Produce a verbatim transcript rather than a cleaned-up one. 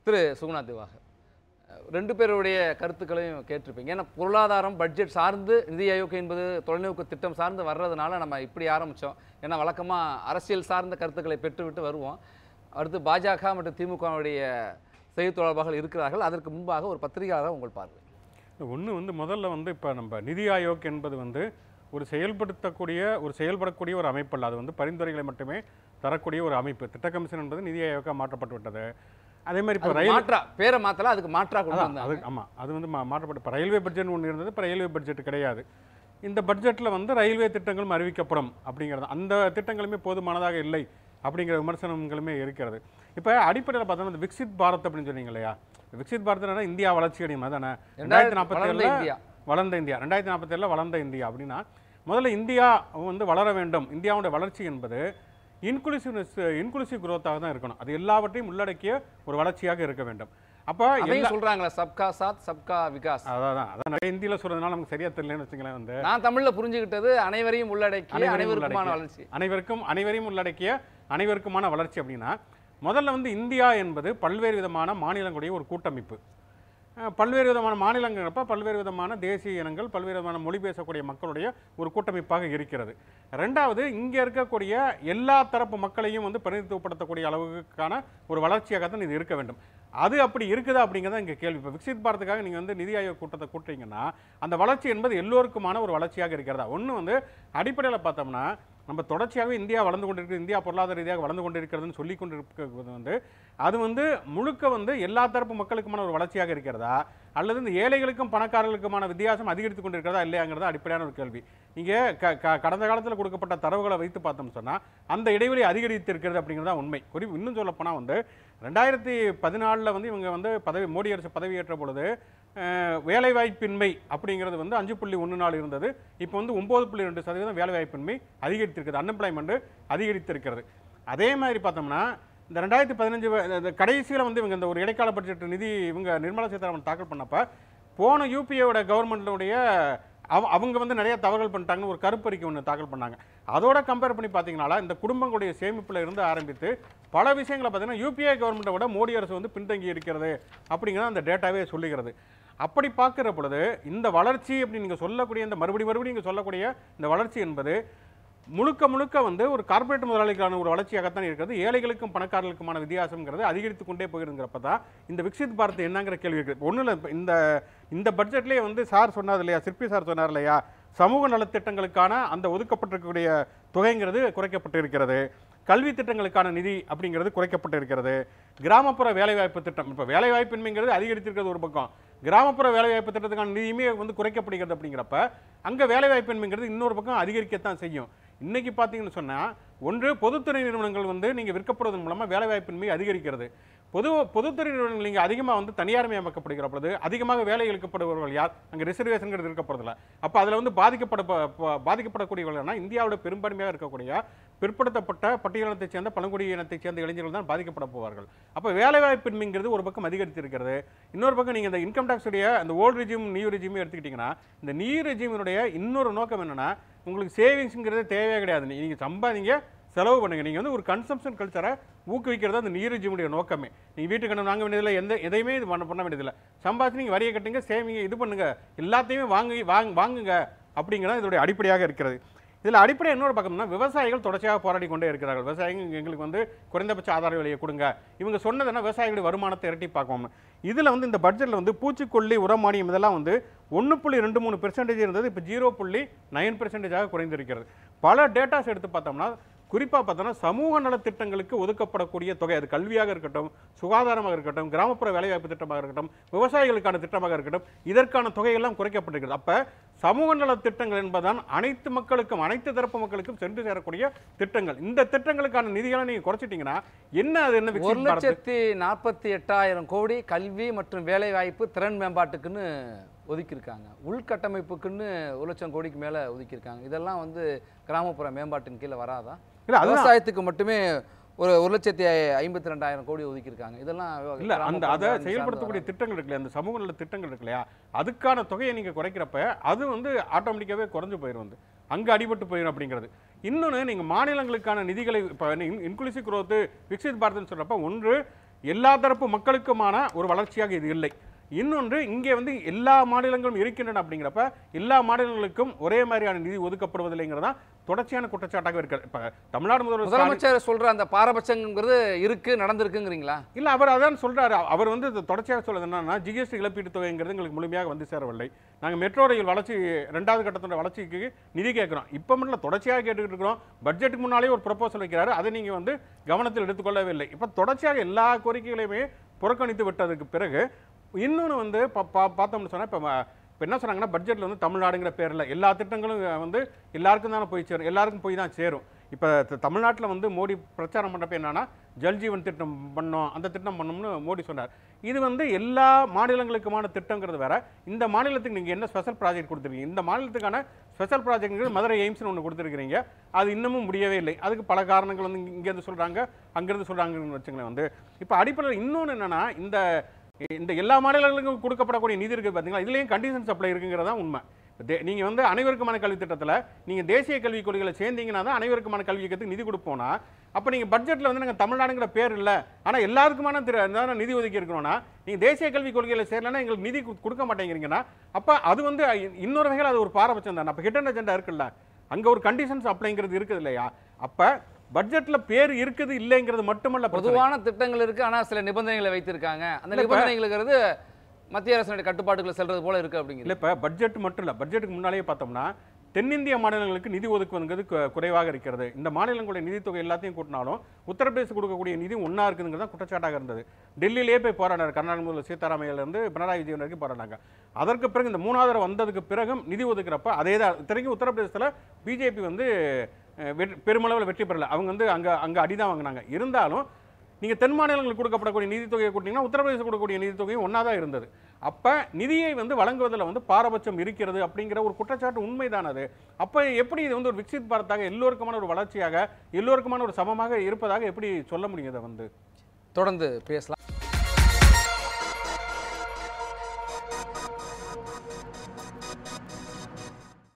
திரு சுகுணாத் திவாகர், ரெண்டு பேருடைய கருத்துக்களையும் கேட்டிருப்பீங்க. ஏன்னா பொருளாதாரம் பட்ஜெட் சார்ந்து நிதி ஆயோக் என்பது தொலைநோக்கு திட்டம் சார்ந்து வர்றதுனால நம்ம இப்படி ஆரம்பித்தோம். ஏன்னா வழக்கமாக அரசியல் சார்ந்த கருத்துக்களை பெற்றுவிட்டு வருவோம். அடுத்து பாஜக மற்றும் திமுகவுடைய செய்தி தொடர்பாக இருக்கிறார்கள். அதற்கு முன்பாக ஒரு பத்திரிகையாளர் உங்கள் பார்வை. ஒன்று வந்து முதல்ல வந்து இப்போ நம்ம நிதி ஆயோக் என்பது வந்து ஒரு செயல்படுத்தக்கூடிய ஒரு செயல்படக்கூடிய ஒரு அமைப்பு அல்ல. அது வந்து பரிந்துரைகளை மட்டுமே தரக்கூடிய ஒரு அமைப்பு. திட்ட கமிஷன் என்பது நிதி ஆயோக்காக மாற்றப்பட்டு விட்டது. அதே மாதிரி இப்போ ரயில் மாற்றா பேரை மாற்றலாம், அதுக்கு மாற்றா கொண்டு அது வந்தாங்க. ஆமாம், அது வந்து மா மாற்றப்பட்டு இப்போ ரயில்வே பட்ஜெட் ஒன்று இருந்தது. இப்போ ரயில்வே பட்ஜெட் கிடையாது. இந்த பட்ஜெட்டில் வந்து ரயில்வே திட்டங்களும் அறிவிக்கப்படும் அப்படிங்கிறது, அந்த திட்டங்களுமே போதுமானதாக இல்லை அப்படிங்கிற விமர்சனங்களுமே இருக்கிறது. இப்போ அடிப்படையில் பார்த்தோம்னா இந்த விக்சித் பாரத் அப்படின்னு சொன்னீங்க இல்லையா, விக்சித் பாரத்னா இந்தியா வளர்ச்சி அடையும் தானே. ரெண்டாயிரத்தி நாற்பத்தி ஏழில் வளர்ந்த இந்தியா, ரெண்டாயிரத்தி நாற்பத்தி ஏழில் வளர்ந்த இந்தியா அப்படின்னா முதல்ல இந்தியா வந்து வளர வேண்டும். இந்தியாவுடைய வளர்ச்சி என்பது இன்க்ளூசிவ்னஸ் இன்க்ளூசிவ் குரோத்தாக தான் இருக்கணும். அது எல்லாவற்றையும் உள்ளடக்கிய ஒரு வளர்ச்சியாக இருக்க வேண்டும். அப்போ என்ன சொல்றாங்களா, சப்கா சாத் சப்கா விகாஸ். அதான் அதான் நிறைய இந்தியில சொல்றதுனால நமக்கு சரியா தெரியலன்னு வச்சுங்களேன். வந்து நான் தமிழ்ல புரிஞ்சுக்கிட்டது அனைவரையும் உள்ளடக்கிய அனைவருக்குமான வளர்ச்சி. அனைவருக்கும் அனைவரையும் உள்ளடக்கிய அனைவருக்குமான வளர்ச்சி அப்படின்னா முதல்ல வந்து இந்தியா என்பது பல்வேறு விதமான மாநிலங்களுடைய ஒரு கூட்டமைப்பு. பல்வேறு விதமான மாநிலங்கிறப்ப பல்வேறு விதமான தேசிய இனங்கள், பல்வேறு விதமான மொழி பேசக்கூடிய மக்களுடைய ஒரு கூட்டமைப்பாக இருக்கிறது. ரெண்டாவது, இங்கே இருக்கக்கூடிய எல்லா தரப்பு மக்களையும் வந்து பிரதிநிதித்துவப்படுத்தக்கூடிய அளவுக்கான ஒரு வளர்ச்சியாகத்தான் இது இருக்க வேண்டும். அது அப்படி இருக்குதா அப்படிங்கிறத இங்கே கேள்வி. இப்போ விக்சித் பாரத்துக்காக நீங்கள் வந்து நிதி ஆயோக் கூட்டத்தை கூட்டுறீங்கன்னா அந்த வளர்ச்சி என்பது எல்லோருக்குமான ஒரு வளர்ச்சியாக இருக்கிறதா? ஒன்று வந்து அடிப்படையில் பார்த்தோம்னா நம்ம தொடர்ச்சியாகவே இந்தியா வளர்ந்து கொண்டிருக்கிறது, இந்தியா பொருளாதார ரீதியாக வளர்ந்து கொண்டிருக்கிறதுன்னு சொல்லி கொண்டிருக்கிறது வந்து அது வந்து முழுக்க வந்து எல்லா தரப்பு மக்களுக்குமான ஒரு வளர்ச்சியாக இருக்கிறதா, அல்லது இந்த ஏழைகளுக்கும் பணக்காரர்களுக்குமான வித்தியாசம் அதிகரித்து கொண்டிருக்கிறதா இல்லையாங்கிறதா அடிப்படையான ஒரு கேள்வி. இங்கே க க கடந்த காலத்தில் கொடுக்கப்பட்ட தரவுகளை வைத்து பார்த்தோம்னு சொன்னால் அந்த இடைவெளி அதிகரித்து இருக்கிறது அப்படிங்கிறதா உண்மை. குறி இன்னும் சொல்லப்போனால் வந்து ரெண்டாயிரத்தி பதினாலில் வந்து இவங்க வந்து பதவி மோடி அரசு பதவியேற்ற பொழுது வேலைவாய்ப்பின்மை அப்படிங்கிறது வந்து அஞ்சு புள்ளி ஒன்று நாள் இருந்தது. இப்போ வந்து ஒம்பது புள்ளி ரெண்டு சதவீதம் வேலைவாய்ப்பின்மை அதிகரித்திருக்கிறது, அன்எம்ப்ளாய்மெண்ட் அதிகரித்திருக்கிறது. அதே மாதிரி பார்த்தோம்னா இந்த ரெண்டாயிரத்தி பதினஞ்சு கடைசியில் வந்து இவங்க இந்த ஒரு இடைக்கால பட்ஜெட் நிதி இவங்க நிர்மலா சீதாராமன் தாக்கல் பண்ணப்போ போன யூபிஏவோட கவர்மெண்ட்டுடைய அவ அவங்க வந்து நிறைய தவறுகள் பண்ணிட்டாங்கன்னு ஒரு கருப்பறிக்கை ஒன்று தாக்கல் பண்ணாங்க. அதோட கம்பேர் பண்ணி பார்த்தீங்கன்னா இந்த குடும்பங்களுடைய சேமிப்பில் இருந்து ஆரம்பித்து பல விஷயங்களை பார்த்தீங்கன்னா யூபிஏ கவர்மெண்ட்டை விட மோடி அரசு வந்து பின்தங்கி இருக்கிறது அப்படிங்கிறத அந்த டேட்டாவே சொல்லுகிறது. அப்படி பார்க்குற பொழுது இந்த வளர்ச்சி அப்படி நீங்கள் சொல்லக்கூடிய இந்த மறுபடி மறுபடியும் நீங்கள் சொல்லக்கூடிய இந்த வளர்ச்சி என்பது முழுக்க முழுக்க வந்து ஒரு கார்பரேட் முதலாளிக்கான ஒரு வளர்ச்சியாகத்தான் இருக்கிறது. ஏழைகளுக்கும் பணக்காரர்களுக்குமான வித்தியாசங்கிறது அதிகரித்து கொண்டே போயிருங்கிறப்ப தான் இந்த விக்சித் பாரத் என்னங்கிற கேள்வி இருக்குது. ஒன்றும் இல்லை, இந்த இந்த பட்ஜெட்லேயே வந்து சார் சொன்னார் இல்லையா, சிற்பி சார் சொன்னார் இல்லையா, சமூக நலத்திட்டங்களுக்கான அந்த ஒதுக்கப்பட்டிருக்கக்கூடிய தொகைங்கிறது குறைக்கப்பட்டு இருக்கிறது, கல்வி திட்டங்களுக்கான நிதி அப்படிங்கிறது குறைக்கப்பட்டு இருக்கிறது, கிராமப்புற வேலைவாய்ப்பு திட்டம் இப்போ வேலைவாய்ப்பின்மைங்கிறது அதிகரித்திருக்கிறது ஒரு பக்கம், கிராமப்புற வேலைவாய்ப்பு திட்டத்துக்கான நிதியுமே வந்து குறைக்கப்படுகிறது. அப்படிங்கிறப்ப அங்கே வேலைவாய்ப்பின்மைங்கிறது இன்னொரு பக்கம் அதிகரிக்கத்தான் செய்யும். இன்னைக்கு பார்த்தீங்கன்னு சொன்னால் ஒன்று பொதுத்துறை நிறுவனங்கள் வந்து நீங்கள் விற்கப்படுவதன் மூலமாக வேலைவாய்ப்பின்மை அதிகரிக்கிறது. பொது பொதுத்துறை நிறுவனங்கள் நீங்கள் அதிகமாக வந்து தனியார்மயமாக்கப்படுகிற பொழுது அதிகமாக வேலை இழுக்கப்படுபவர்கள் யார்? அங்கே ரிசர்வேஷன்கிறது இருக்கப்படுறதில்ல. அப்போ அதில் வந்து பாதிக்கப்பட பாதிக்கப்படக்கூடியவர்கள்னா இந்தியாவோட பெரும்பான்மையாக இருக்கக்கூடிய பிற்படுத்தப்பட்ட பட்டியலினத்தைச் சேர்ந்த பழங்குடி இனத்தைச் சேர்ந்த இளைஞர்கள் தான் பாதிக்கப்பட போவார்கள். அப்போ வேலைவாய்ப்பின்மைங்கிறது ஒரு பக்கம் அதிகரித்து இருக்கிறது. இன்னொரு பக்கம் நீங்கள் இந்த இன்கம் டேக்ஸ் உடைய அந்த ஓல்டு ரெஜிம் நியூ ரெஜிமே எடுத்துக்கிட்டிங்கன்னா இந்த நியூ ரெஜிமினுடைய இன்னொரு நோக்கம் என்னென்னா உங்களுக்கு சேவிங்ஸுங்கிறது தேவையே கிடையாது. நீங்கள் சம்பாதிங்க, செலவு பண்ணுங்க. நீங்கள் வந்து ஒரு கன்சம்ஷன் கல்ச்சரை ஊக்குவிக்கிறது அந்த நியூ ரெஜிமுடைய நோக்கமே. நீங்கள் வீட்டுக்கு கடன் வாங்க வேண்டியதில்லை, எந்த எதையுமே இது பண்ண பண்ண வேண்டியதில்லை. சம்பாதிச்சு நீங்கள் வரியை கட்டுங்க, சேவிங்க, இது பண்ணுங்க, எல்லாத்தையுமே வாங்கி வாங்க வாங்குங்க அப்படிங்கிறத இதோடைய அடிப்படையாக இருக்கிறது. இதில் அடிப்படை இன்னொரு பக்கம்னா விவசாயிகள் தொடர்ச்சியாக போராடி கொண்டே இருக்கிறார்கள். விவசாயிகள் எங்களுக்கு வந்து குறைந்தபட்ச ஆதார விலையை கொடுங்க. இவங்க சொன்னதுன்னா விவசாயிகளுடைய வருமானத்தை இரட்டி பார்க்கணும். இதில் வந்து இந்த பட்ஜெட்டில் வந்து பூச்சிக்கொல்லி உரமானியம் இதெல்லாம் வந்து ஒன்று புள்ளி ரெண்டு மூணு பெர்சன்டேஜ் இருந்தது, இப்போ ஜீரோ புள்ளி நைன் பெர்சன்டேஜாக குறைந்திருக்கிறது. பல டேட்டாஸ் எடுத்து பார்த்தோம்னா குறிப்பாக பார்த்தோன்னா சமூக நலத்திட்டங்களுக்கு ஒதுக்கப்படக்கூடிய தொகை, அது கல்வியாக இருக்கட்டும், சுகாதாரமாக இருக்கட்டும், கிராமப்புற வேலைவாய்ப்பு திட்டமாக இருக்கட்டும், விவசாயிகளுக்கான திட்டமாக இருக்கட்டும், இதற்கான தொகையெல்லாம் குறைக்கப்பட்டிருக்கிறது. அப்போ சமூக நலத்திட்டங்கள் என்பதுதான் அனைத்து மக்களுக்கும் அனைத்து தரப்பு மக்களுக்கும் சென்று சேரக்கூடிய திட்டங்கள். இந்த திட்டங்களுக்கான நிதிகளை நீங்கள் குறைச்சிட்டீங்கன்னா என்ன அது என்ன ஒரு லட்சத்தி நாற்பத்தி எட்டாயிரம் கோடி கல்வி மற்றும் வேலை வாய்ப்பு திறன் மேம்பாட்டுக்குன்னு ஒதுக்கியிருக்காங்க. உள்கட்டமைப்புக்குன்னு ஒரு லட்சம் கோடிக்கு மேலே ஒதுக்கியிருக்காங்க. இதெல்லாம் வந்து கிராமப்புற மேம்பாட்டின் கீழே வராதா? இல்லை, விவசாயத்துக்கு மட்டுமே ஒரு ஒரு லட்சத்தி ஐம்பத்தி ரெண்டாயிரம் கோடி ஒதுக்கியிருக்காங்க. இதெல்லாம் இல்லை, அந்த அதை செயல்படுத்தக்கூடிய திட்டங்கள் இருக்குல்லையா, அந்த சமூக நல திட்டங்கள் இருக்கு இல்லையா, அதுக்கான தொகையை நீங்கள் குறைக்கிறப்ப அது வந்து ஆட்டோமேட்டிக்காகவே குறைஞ்சு போயிடும், வந்து அங்கே அடிபட்டு போயிடும் அப்படிங்கிறது. இன்னொன்று, நீங்கள் மாநிலங்களுக்கான நிதிகளை இப்போ இன்க்ளூசிவ் குரோத் விக்சித் பாரத்னு சொல்கிறப்ப ஒன்று எல்லா தரப்பு மக்களுக்குமான ஒரு வளர்ச்சியாக இது இல்லை. இன்னொன்று, இங்கே வந்து எல்லா மாநிலங்களும் இருக்கின்றன அப்படிங்கிறப்ப எல்லா மாநிலங்களுக்கும் ஒரே மாதிரியான நிதி ஒதுக்கப்படுவதில்லைங்கிறதா தொடர்ச்சியான குற்றச்சாட்டாக இருக்கு. இப்ப தமிழ்நாடு முதல்வர் முதலமைச்சர் சொல்ற அந்த பாரபட்சங்கிறது இருக்கு, நடந்திருக்குங்கிறீங்களா? இல்ல, அவர் அதான் சொல்றாரு. அவர் வந்து தொடர்ச்சியாக சொல்றது என்னன்னா, ஜிஎஸ்டி இழப்பீட்டு தொகைங்கிறது எங்களுக்கு முழுமையாக வந்து சேரவில்லை. நாங்கள் மெட்ரோ ரயில் வளர்ச்சி ரெண்டாவது கட்டத்தோட வளர்ச்சிக்கு நிதி கேட்கிறோம். இப்போ மட்டும் தொடர்ச்சியாக கேட்டுக்கிட்டு இருக்கிறோம். பட்ஜெட்டுக்கு முன்னாலே ஒரு ப்ரொபோசல் வைக்கிறாரு, அதை நீங்க வந்து கவனத்தில் எடுத்துக்கொள்ளவே இல்லை. இப்போ தொடர்ச்சியாக எல்லா கோரிக்கைகளையுமே புறக்கணித்து விட்டதுக்கு பிறகு இன்னொன்று வந்து பார்த்தோம்னு சொன்னால், இப்போ இப்போ என்ன சொன்னாங்கன்னா, பட்ஜெட்டில் வந்து தமிழ்நாடுங்கிற பேரில் எல்லா திட்டங்களும் வந்து எல்லாருக்கும் தானே போய் சேரும், எல்லாருக்கும் போய் தான் சேரும். இப்போ தமிழ்நாட்டில் வந்து மோடி பிரச்சாரம் பண்ணுறப்ப என்னன்னா, ஜல்ஜீவன் திட்டம் பண்ணோம், அந்த திட்டம் பண்ணோம்னு மோடி சொன்னார். இது வந்து எல்லா மாநிலங்களுக்குமான திட்டங்கிறது வேற. இந்த மாநிலத்துக்கு நீங்கள் என்ன ஸ்பெஷல் ப்ராஜெக்ட் கொடுத்துருக்கீங்க? இந்த மாநிலத்துக்கான ஸ்பெஷல் ப்ராஜெக்ட்ங்கிறது மதுரை எய்ம்ஸ்னு ஒன்று கொடுத்துருக்கிறீங்க. அது இன்னமும் முடியவே இல்லை. அதுக்கு பல காரணங்கள் வந்து இங்கேருந்து சொல்கிறாங்க, அங்கேருந்து சொல்கிறாங்கன்னு வச்சுங்களேன். வந்து இப்போ அடிப்படையில் இன்னொன்று என்னென்னா, இந்த இந்த எல்லா மாநிலங்களுக்கும் கொடுக்கப்படக்கூடிய நிதி இருக்குது பார்த்தீங்களா, இதுலேயும் கண்டிஷன் சப்ளை இருக்குங்கிறதா உண்மை. நீங்கள் வந்து அனைவருக்குமான கல்வி திட்டத்தில் நீங்கள் தேசிய கல்விக் கொள்கைகளை சேர்ந்தீங்கன்னா தான் அனைவருக்குமான கல்வி இயக்கத்துக்கு நிதி கொடுப்போம்னா, அப்போ நீங்கள் பட்ஜெட்டில் வந்து நாங்கள் தமிழ்நாடுங்கிற பேர் இல்லை, ஆனால் எல்லாருக்குமான திரு நிதி ஒதுக்கி இருக்கிறோன்னா, நீங்கள் தேசிய கல்விக் கொள்கையில் சேரலன்னா எங்களுக்கு நிதி கொடுக்க மாட்டேங்கிறீங்கன்னா, அப்போ அது வந்து இன்னொரு வகையில் அது ஒரு பாரபட்சம் தானே. அப்போ ஹிடன் அஜெண்டா இருக்குல்ல, அங்கே ஒரு கண்டிஷன்ஸ் அப்ளைங்கிறது இருக்குது இல்லையா? அப்போ பட்ஜெட்ல பேர் இருக்குது இல்லைங்கிறது மட்டுமல்ல, பொதுவான திட்டங்கள் இருக்கு, ஆனா சில நிபந்தனைகளை வைத்திருக்காங்க. அந்த நிபந்தனைகளுங்கிறது மத்திய அரசுடைய கட்டுப்பாட்டுக்குள்ள செல்றது போல இருக்கு அப்படிங்கிறது. இல்ல, இப்ப பட்ஜெட் மட்டும் இல்ல, பட்ஜெட்டுக்கு முன்னாலேயே பார்த்தோம்னா தென்னிந்திய மாநிலங்களுக்கு நிதி ஒதுக்குவதுங்கிறது குறைவாக இருக்கிறது. இந்த மாநிலங்களுடைய நிதித்தொகை எல்லாத்தையும் கூட்டினாலும் உத்தரப்பிரதேச கொடுக்கக்கூடிய நிதி ஒன்னா இருக்குங்கிறது குற்றச்சாட்டாக இருந்தது. டெல்லியிலேயே போய் போராடினார் கர்நாடக முதல்வர் சீதாராமையில இருந்து பினராயி விஜயன் வரைக்கும் போராடினாங்க. அதற்கு பிறகு இந்த மூணாவது வந்ததுக்கு பிறகும் நிதி ஒதுக்குறப்ப அதே தான். இத்தனைக்கும் உத்தரப்பிரதேசத்தில் பிஜேபி வந்து பெருமளவில் வெற்றி பெறல. அவங்க வந்து அங்க அங்க அடிதான் வாங்கினாங்க. இருந்தாலும் நீங்க தென் மாநிலங்களுக்கு கொடுக்கப்படக்கூடிய நிதித்தொகையை கூட்டிங்கன்னா உத்தரப்பிரதேச கொடுக்கக்கூடிய நிதித்தொகையும் ஒன்றா தான் இருந்தது. அப்ப நிதியை வந்து வழங்குவதில் வந்து பாரபட்சம் இருக்கிறது அப்படிங்கிற ஒரு குற்றச்சாட்டு உண்மைதான். அது அப்ப எப்படி இது வந்து ஒரு விக்சித் பாரத்தாக, எல்லோருக்குமான ஒரு வளர்ச்சியாக, எல்லோருக்குமான ஒரு சமமாக இருப்பதாக எப்படி சொல்ல முடியும்? அதை வந்து தொடர்ந்து பேசலாம்.